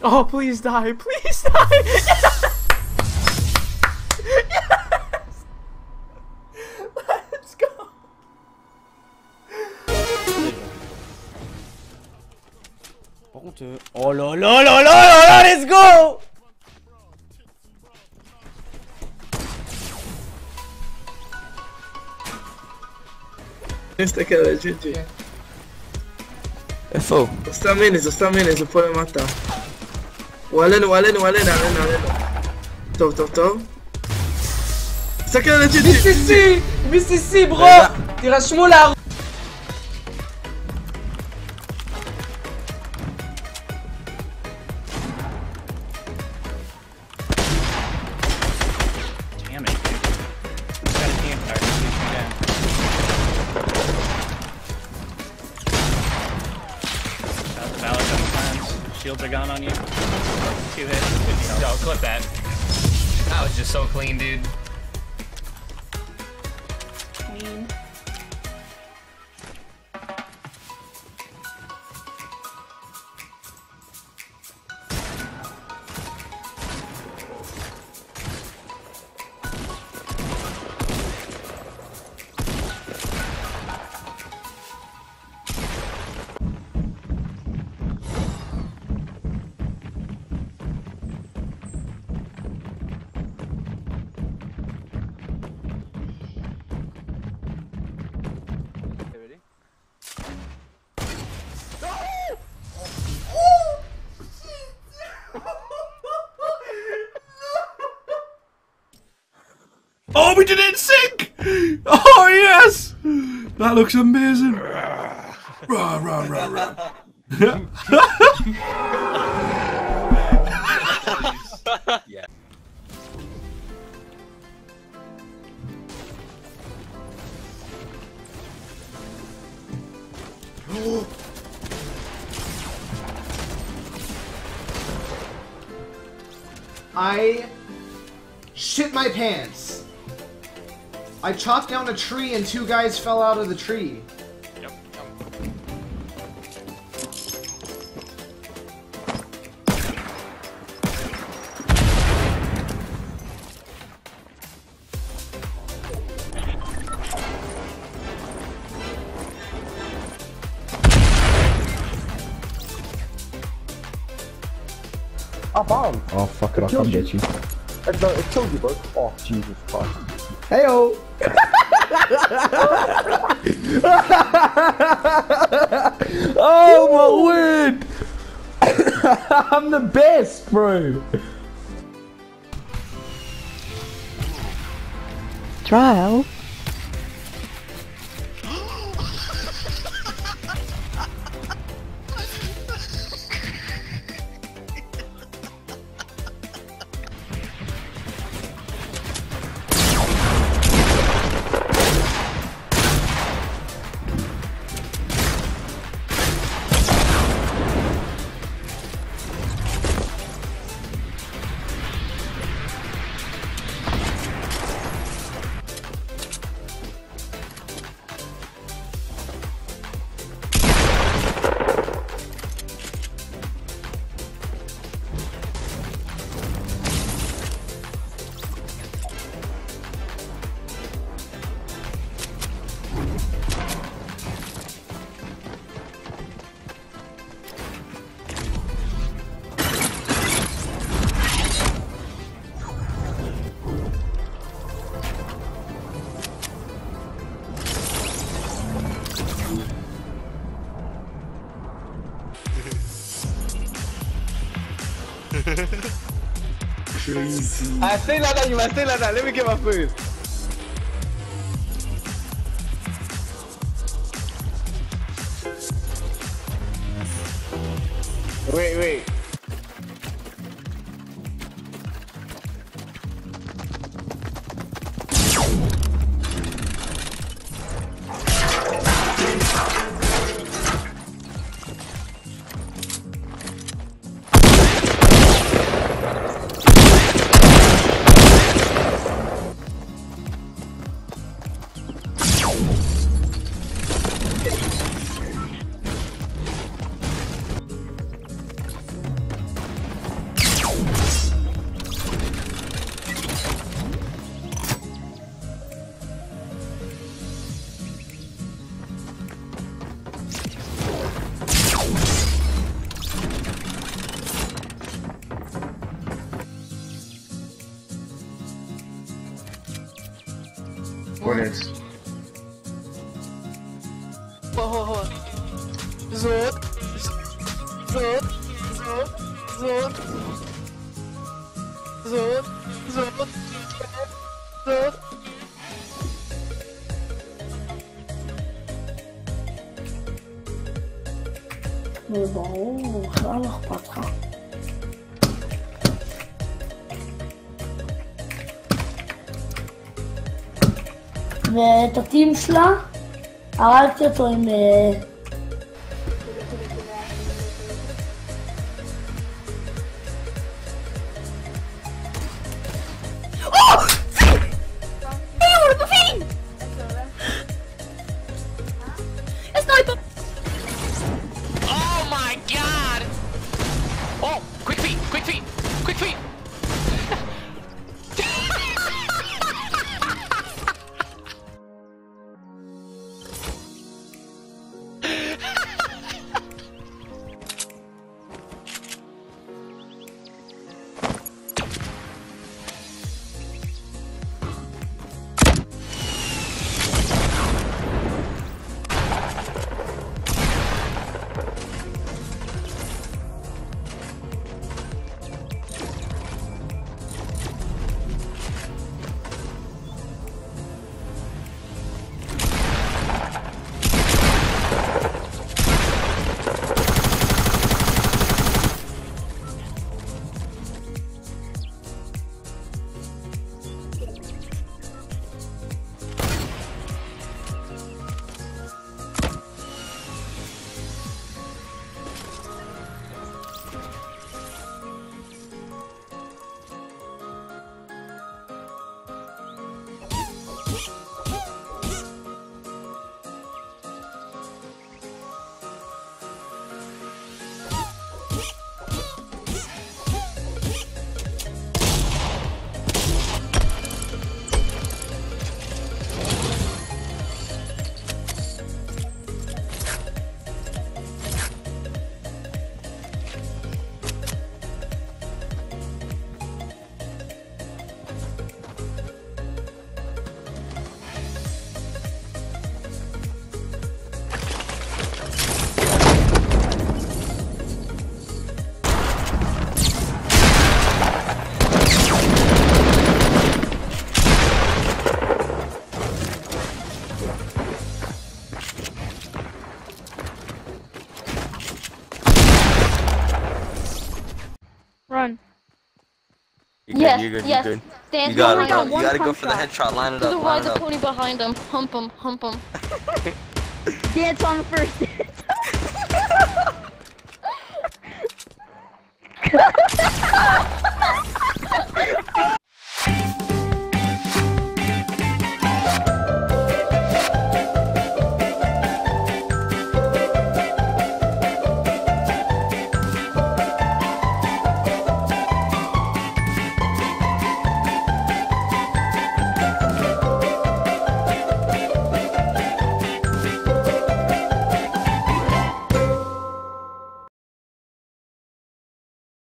Oh, please die. Please die. Yes! Yes! Let's go. Par contre, oh là là là là là là, let's go! Questa cara GG. É fogo. Został pode matar. O Aleno. Tô. Essa cara é GG. BCC, bro! Tiraste-moi la. Damn it, dude. Just got a campfire to shoot me down. That was a valid couple times. Shields are gone on you. 2 hits, 50 health. Yo, clip that. That was just so clean, dude. Clean. Oh, we did it in sync! Oh, yes! That looks amazing. Rah. Yeah. I shit my pants. I chopped down a tree and 2 guys fell out of the tree. Yep. I bombed. Oh fuck it, I'll come get you. No, it killed you, bro. Oh, Jesus Christ. Heyo! Oh my word! I'm the best, bro. Trial? Crazy. Stay like that, you man. Stay like that. Let me get my food. Wait. What is? Hold. Zod. Mais bon, alors patron. ואת הטים שלה, הרגתי אותו עם... Oh my god! Oh, quick feet! Run. You're Yes, good, yes. you're good. Stand You gotta, behind you one gotta go pump for the shot. headshot, line it To the up, right, line it the up. pony behind him. Hump him, hump him. Dance on the first.